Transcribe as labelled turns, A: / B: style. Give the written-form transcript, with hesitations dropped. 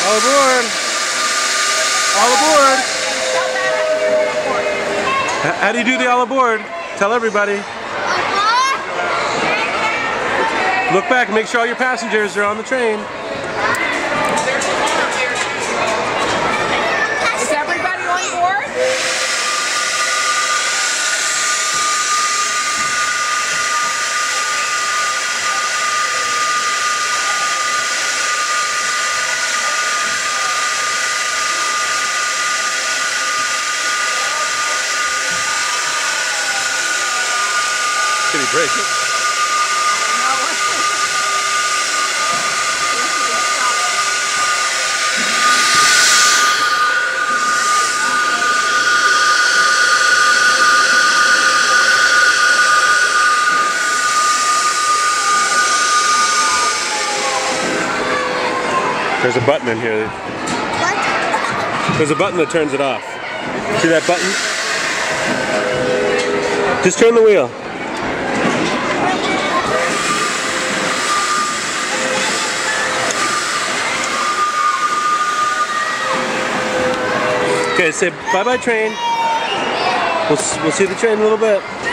A: All aboard! All aboard! How do you do the all aboard? Tell everybody. Look back and make sure all your passengers are on the train.
B: Is everybody on board?
A: Did he break it? There's a button in here.
C: What?
A: There's a button that turns it off. See that button? Just turn the wheel. Okay, say bye-bye train. We'll see the train in a little bit.